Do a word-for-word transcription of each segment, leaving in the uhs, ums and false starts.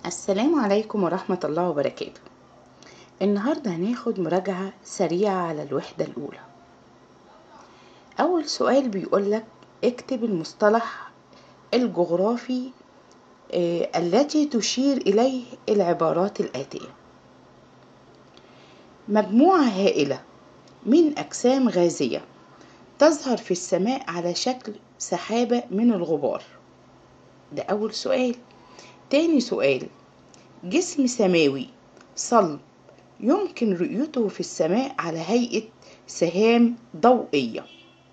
السلام عليكم ورحمة الله وبركاته. النهاردة هناخد مراجعة سريعة على الوحدة الأولى. أول سؤال بيقولك اكتب المصطلح الجغرافي آه التي تشير إليه العبارات الآتية: مجموعة هائلة من أجسام غازية تظهر في السماء على شكل سحابة من الغبار. ده أول سؤال. تاني سؤال: جسم سماوي صلب يمكن رؤيته في السماء على هيئة سهام ضوئية.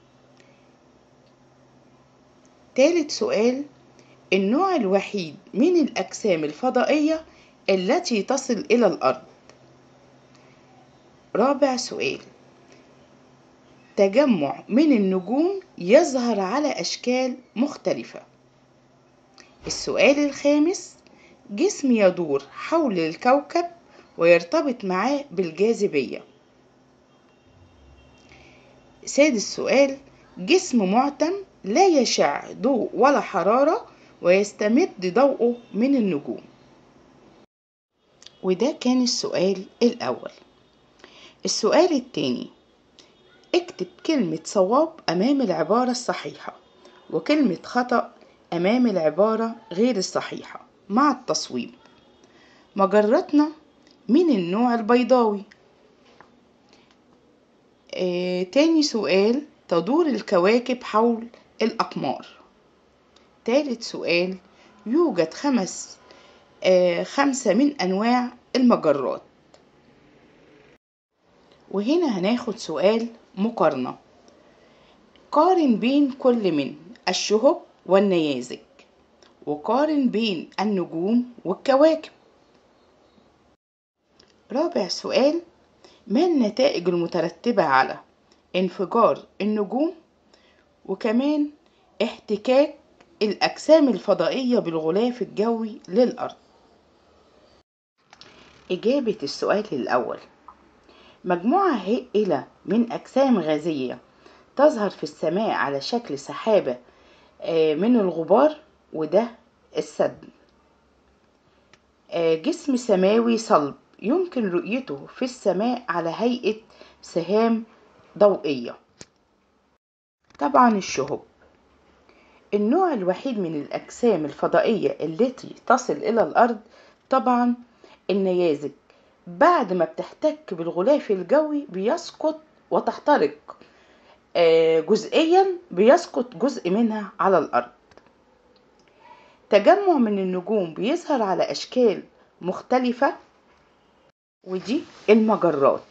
ثالث سؤال: النوع الوحيد من الأجسام الفضائية التي تصل إلى الأرض. رابع سؤال: تجمع من النجوم يظهر على أشكال مختلفة. السؤال الخامس: جسم يدور حول الكوكب ويرتبط معاه بالجاذبية. سادس سؤال: جسم معتم لا يشع ضوء ولا حرارة ويستمد ضوءه من النجوم. وده كان السؤال الأول. السؤال الثاني: اكتب كلمة صواب أمام العبارة الصحيحة وكلمة خطأ أمام العبارة غير الصحيحة مع التصويب. مجرتنا من النوع البيضاوي. آه، تاني سؤال: تدور الكواكب حول الأقمار. ثالث سؤال: يوجد خمس آه خمسة من أنواع المجرات. وهنا هناخد سؤال مقارنة. قارن بين كل من الشهب والنيازك، وقارن بين النجوم والكواكب. رابع سؤال: ما النتائج المترتبة على انفجار النجوم وكمان احتكاك الأجسام الفضائية بالغلاف الجوي للأرض. إجابة السؤال الأول: مجموعة هائلة من أجسام غازية تظهر في السماء على شكل سحابة من الغبار، وده السدم. جسم سماوي صلب يمكن رؤيته في السماء على هيئة سهام ضوئية. طبعا الشهب. النوع الوحيد من الأجسام الفضائية التي تصل إلى الأرض طبعا النيازك، بعد ما بتحتك بالغلاف الجوي بيسقط وتحترق جزئيا، بيسقط جزء منها على الأرض. تجمع من النجوم بيظهر على أشكال مختلفة، ودي المجرات.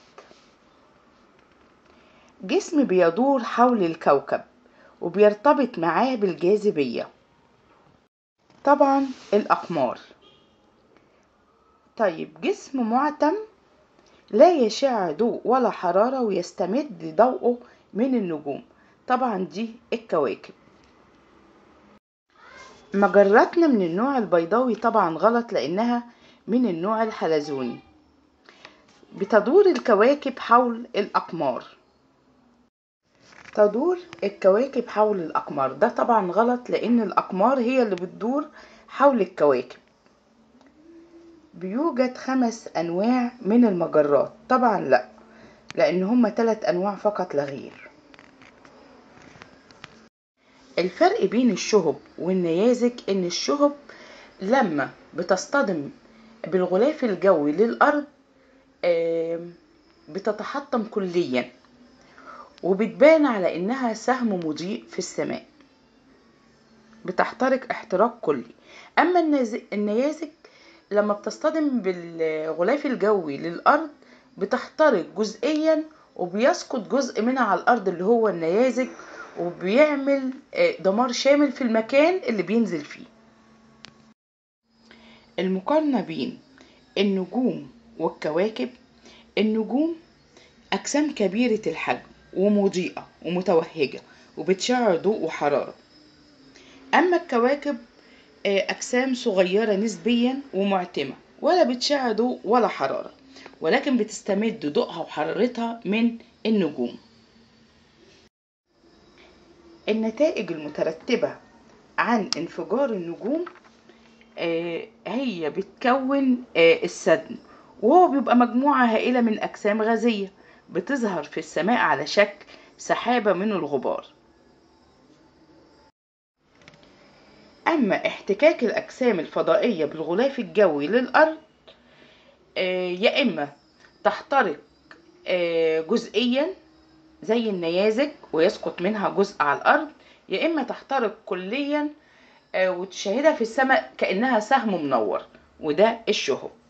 جسم بيدور حول الكوكب وبيرتبط معاه بالجاذبية، طبعا الأقمار. طيب جسم معتم لا يشع ضوء ولا حرارة ويستمد ضوءه من النجوم، طبعا دي الكواكب. مجراتنا من النوع البيضاوي طبعا غلط لأنها من النوع الحلزوني. بتدور الكواكب حول الأقمار. تدور الكواكب حول الأقمار، ده طبعا غلط لأن الأقمار هي اللي بتدور حول الكواكب. بيوجد خمس أنواع من المجرات، طبعا لا، لأن هم ثلاث أنواع فقط لا غير. الفرق بين الشهب والنيازك إن الشهب لما بتصطدم بالغلاف الجوي للأرض بتتحطم كليا وبتبان على إنها سهم مضيء في السماء، بتحترق احتراق كلي. أما النيازك لما بتصطدم بالغلاف الجوي للأرض بتحترق جزئيا وبيسقط جزء منها على الأرض اللي هو النيازك، وبيعمل دمار شامل في المكان اللي بينزل فيه. المقارنة بين النجوم والكواكب: النجوم أجسام كبيرة الحجم ومضيئة ومتوهجة وبتشع ضوء وحرارة. أما الكواكب أجسام صغيرة نسبيا ومعتمة ولا بتشع ضوء ولا حرارة، ولكن بتستمد ضوءها وحرارتها من النجوم. النتائج المترتبة عن انفجار النجوم: آه، هي بتكون آه، السدم، وهو بيبقى مجموعة هائلة من أجسام غازية بتظهر في السماء على شكل سحابة من الغبار. أما احتكاك الأجسام الفضائية بالغلاف الجوي للأرض، آه، يا إما تحترق آه، جزئيا زي النيازك ويسقط منها جزء على الأرض، يا إما تحترق كليا آه، وتشاهدها في السماء كأنها سهم منور، وده الشهب.